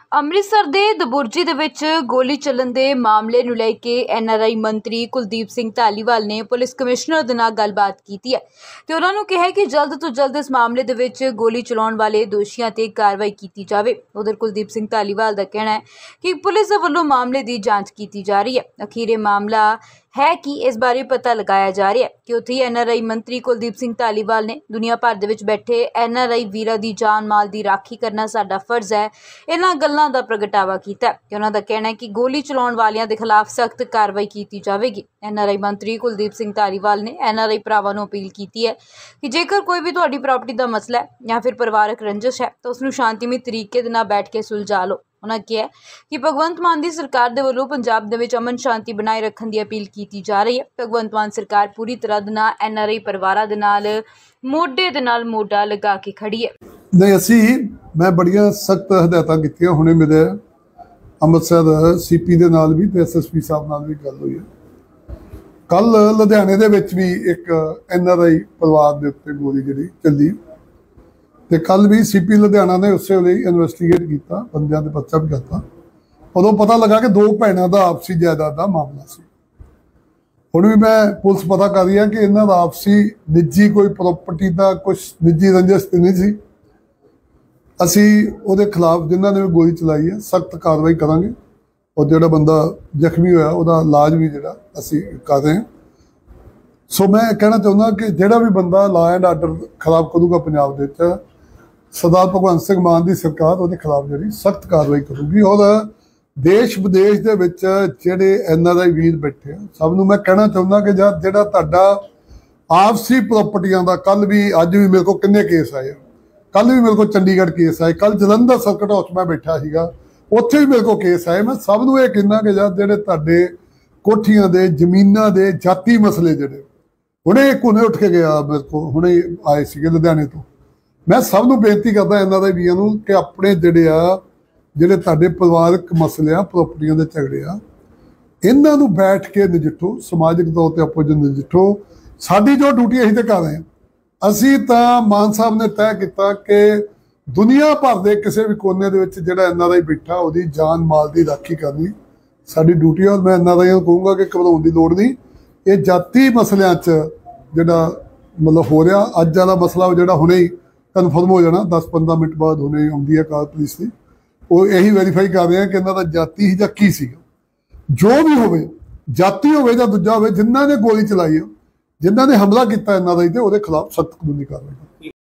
ਅੰਮ੍ਰਿਤਸਰ ਦੇ ਦਬੁਰਜੀ ਦੇ ਵਿੱਚ ਗੋਲੀ ਚੱਲਣ ਦੇ ਮਾਮਲੇ ਨੂੰ ਲੈ ਕੇ ਐਨਆਰਆਈ ਮੰਤਰੀ ਕੁਲਦੀਪ ਸਿੰਘ ਧਾਲੀਵਾਲ ਨੇ ਪੁਲਿਸ ਕਮਿਸ਼ਨਰ ਦੇ ਨਾਲ ਗੱਲਬਾਤ ਕੀਤੀ ਹੈ ਤੇ ਉਹਨਾਂ ਨੂੰ ਕਿਹਾ ਕਿ ਜਲਦ ਤੋਂ ਜਲਦ ਇਸ ਮਾਮਲੇ ਦੇ ਵਿੱਚ ਗੋਲੀ ਚਲਾਉਣ ਵਾਲੇ ਦੋਸ਼ੀਆਂ ਤੇ ਕਾਰਵਾਈ ਕੀਤੀ ਜਾਵੇ। ਉਧਰ ਕੁਲਦੀਪ ਸਿੰਘ ਧਾਲੀਵਾਲ ਦਾ ਕਹਿਣਾ ਹੈ ਕਿ ਪੁਲਿਸ ਦੇ ਵੱਲੋਂ ਮਾਮਲੇ ਦੀ ਜਾਂਚ ਕੀਤੀ ਜਾ ਰਹੀ ਹੈ। ਅਖੀਰੇ ਮਾਮਲਾ है कि इस बारे पता लगाया जा रहा है कि उत्थे एनआरआई मंत्री कुलदीप सिंह धालीवाल ने दुनिया भर दे विच बैठे एनआरआई वीरां दी जान माल दी राखी करना साडा फर्ज है इन्हां गल्लां दा प्रगटावा कीता कि उन्हां दा कहना है कि गोली चलाउण वालियां दे खिलाफ सख्त कार्रवाई कीती जावेगी। एनआरआई मंत्री कुलदीप सिंह धालीवाल ने एनआरआई भरावां नूं अपील कीती है कि जेकर कोई भी तुहाडी प्रॉपर्टी दा मसला है या फिर परिवारक रंजिश है तो उसनूं शांतिमय तरीके दे नाल बैठ के सुलझा लो। उन्होंने कहा कि भगवंत मान की सरकार के वलों पंजाब दे विच अमन शांति बनाए रखने की अपील की जा रही है। भगवंत मान सरकार पूरी तरह दे नाल एनआरआई परिवारां दे नाल मोढे दे नाल मोढा लगा के खड़ी है। नहीं असी मैं बड़िया सख्त हदायतां कीतियां हुणे मिले अमृतसर सीपी दे नाल भी ते एसएसपी साहब नाल भी गल हुई है। कल लुधियाने दे विच भी एक एनआरआई परिवार दे उत्ते गोली जिहड़ी चली ते कल भी सीपी लुधियाना ने उस वे इन्वेस्टिगेट किया बंदियां दे पर्चा भी करता। उदों पता लगा कि दो भैणों का आपसी जायदाद का मामला सी। हुण भी मैं पुलिस पता कर रही है कि इन्हां दा आपसी निजी कोई प्रॉपर्टी का कुछ निजी रंजिश नहीं सी। असी उहदे खिलाफ जिन्हां ने गोली चलाई है सख्त कार्रवाई करांगे और जिहड़ा बंदा जख्मी होया उहदा इलाज भी जिहड़ा असी कर रहे हैं। सो मैं कहना चाहुंदा कि जिहड़ा भी बंदा लॉ एंड आर्डर खराब करूगा पंजाब दे विच सरदार भगवंत सिंह मान की सरकार उहदे खिलाफ जिहड़ी सख्त कार्रवाई करूगी। और देश विदेश दे विच जिहड़े एनआरआई वीर बैठे सब नूं मैं कहना चाहुंदा कि जिहड़ा तुहाडा आपसी प्रॉपर्टियां दा कल भी अज भी मेरे को किन्ने केस आए, कल भी मेरे को चंडीगढ़ केस आए, कल जलंधर सर्किट हाउस मैं बैठा सीगा उत्थे भी मेरे को केस आए। मैं सब नूं इह कहना कि जिहड़े तुहाडे कोठियां दे जमीनां दे जाती मसले जिहड़े हुणे कोने उठ के गया मेरे को हुणे आए सीगे लुधियाने तो मैं सब नूं बेनती करदा एनआरआई वीरां नूं कि अपने जिहड़े तुहाडे परिवारक मसले आ प्रॉपर्टियां दे झगड़े आ इन्हां नूं बैठ के नजिठो, समाजिक तौर पर आपो नजिठो। साडी जो ड्यूटी असीं ते कर रहे हैं। असीं तां मान साहब ने तय किया कि दुनिया भर के किसी भी कोने दे विच जिहड़ा एनआरआई बैठा उहदी जान माल की राखी करनी साडी ड्यूटी। और मैं एनआरआई नूं कहूँगा कि घबराउण दी लोड़ नहीं। ये जाती मसलियां च जिहड़ा मतलब हो रहा अज वाला मसला जिहड़ा हुणे ही कन्फर्म हो जाना 10-15 मिनट बाद हुणे आउंदी है कार पुलिस की वो यही वेरीफाई कर रहे हैं कि इन्हां दा जाती ही जां की सीगा। जो भी होवे जाती होवे जां दूजा होवे जिन्हां ने गोली चलाई है जिन्हां ने हमला किया एनआरआई ते उहदे खिलाफ सख्त कानूनी कार्रवाई।